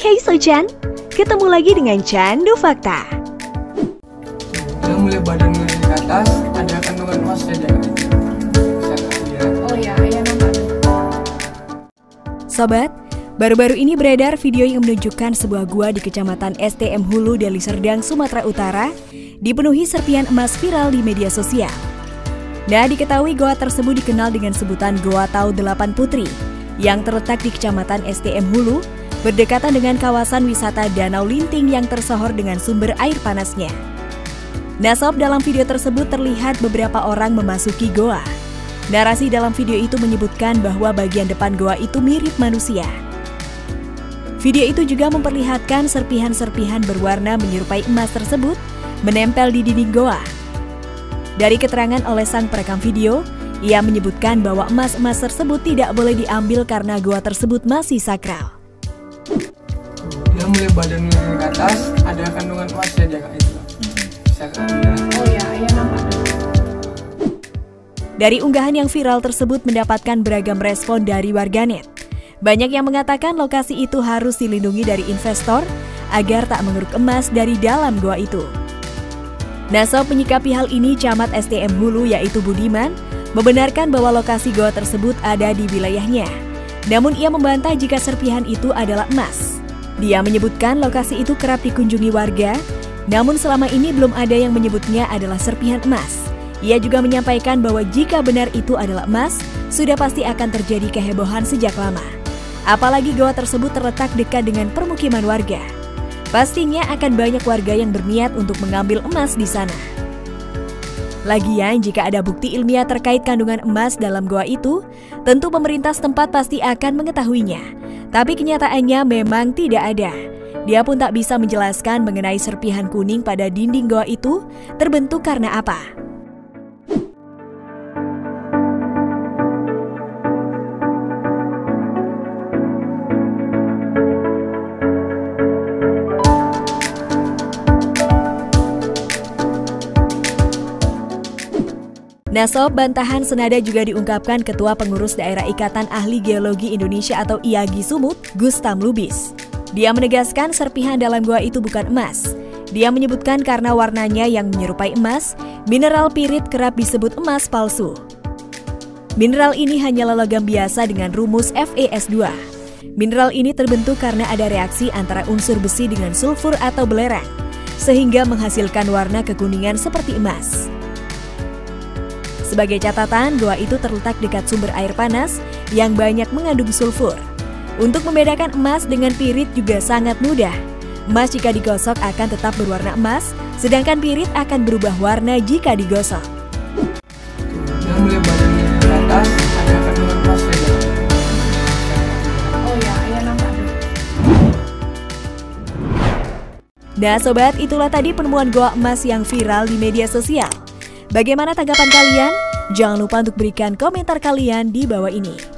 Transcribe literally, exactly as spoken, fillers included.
Hey Socan, ketemu lagi dengan Candu Fakta. Yang mulai badannya dari ke atas, ada kandungan emas saja. Oh ya, ya nampak. Sobat, baru-baru ini beredar video yang menunjukkan sebuah gua di Kecamatan S T M Hulu, Deli Serdang, Sumatera Utara dipenuhi serpihan emas viral di media sosial. Nah, diketahui gua tersebut dikenal dengan sebutan Goa Tau Delapan Putri yang terletak di Kecamatan S T M Hulu, berdekatan dengan kawasan wisata Danau Linting yang tersohor dengan sumber air panasnya. Nah sob, dalam video tersebut terlihat beberapa orang memasuki goa. Narasi dalam video itu menyebutkan bahwa bagian depan goa itu mirip manusia. Video itu juga memperlihatkan serpihan-serpihan berwarna menyerupai emas tersebut menempel di dinding goa. Dari keterangan oleh sang perekam video, ia menyebutkan bahwa emas-emas tersebut tidak boleh diambil karena goa tersebut masih sakral. Yang mulai badannya dari ke atas, ada kandungan emas saja kak itu. Oh ya, ya nampak. Dari unggahan yang viral tersebut mendapatkan beragam respon dari warganet. Banyak yang mengatakan lokasi itu harus dilindungi dari investor agar tak mengeruk emas dari dalam goa itu. Nah sob, menyikapi hal ini, Camat S T M Hulu yaitu Budiman membenarkan bahwa lokasi goa tersebut ada di wilayahnya. Namun ia membantah jika serpihan itu adalah emas. Dia menyebutkan lokasi itu kerap dikunjungi warga, namun selama ini belum ada yang menyebutnya adalah serpihan emas. Ia juga menyampaikan bahwa jika benar itu adalah emas, sudah pasti akan terjadi kehebohan sejak lama. Apalagi goa tersebut terletak dekat dengan permukiman warga. Pastinya akan banyak warga yang berniat untuk mengambil emas di sana. Lagian, jika ada bukti ilmiah terkait kandungan emas dalam goa itu, tentu pemerintah setempat pasti akan mengetahuinya. Tapi kenyataannya memang tidak ada. Dia pun tak bisa menjelaskan mengenai serpihan kuning pada dinding goa itu terbentuk karena apa. Nah sob, bantahan senada juga diungkapkan Ketua Pengurus Daerah Ikatan Ahli Geologi Indonesia atau I A G I Sumut, Gustam Lubis. Dia menegaskan serpihan dalam goa itu bukan emas. Dia menyebutkan karena warnanya yang menyerupai emas, mineral pirit kerap disebut emas palsu. Mineral ini hanyalah logam biasa dengan rumus F e S dua. Mineral ini terbentuk karena ada reaksi antara unsur besi dengan sulfur atau belerang, sehingga menghasilkan warna kekuningan seperti emas. Sebagai catatan, goa itu terletak dekat sumber air panas yang banyak mengandung sulfur. Untuk membedakan emas dengan pirit juga sangat mudah. Emas jika digosok akan tetap berwarna emas, sedangkan pirit akan berubah warna jika digosok. Yang mulai badannya dari ke atas, ada kandungan emas saja. Oh ya, ya nampak. Nah sobat, itulah tadi penemuan goa emas yang viral di media sosial. Bagaimana tanggapan kalian? Jangan lupa untuk berikan komentar kalian di bawah ini.